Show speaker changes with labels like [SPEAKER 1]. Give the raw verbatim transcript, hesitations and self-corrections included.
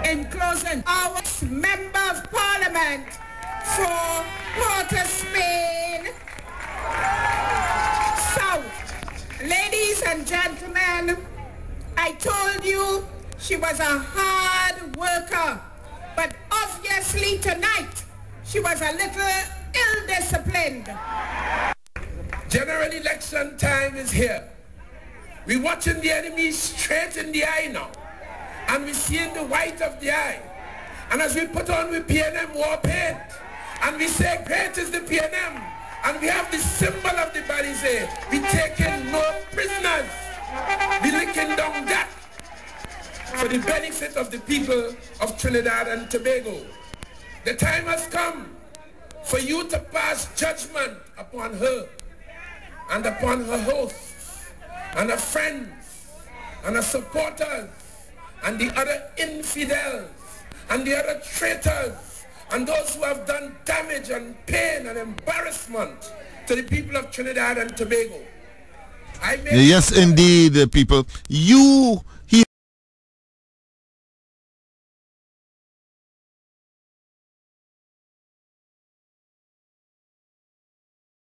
[SPEAKER 1] In closing, our Member of Parliament for Port of Spain South. Ladies and gentlemen, I told you she was a hard worker, but obviously tonight she was a little ill-disciplined.
[SPEAKER 2] General election time is here. We're watching the enemy straight in the eye now, and we're seeing the white of the eye. And as we put on with P N M war paint, and we say great is the P N M, and we have the symbol of the Balizé, we taking no prisoners. We licking down that for the benefit of the people of Trinidad and Tobago. The time has come for you to pass judgment upon her and upon her hosts and her friends and her supporters and the other infidels and the other traitors and those who have done damage and pain and embarrassment to the people of Trinidad and Tobago. I
[SPEAKER 3] yes, indeed, people. You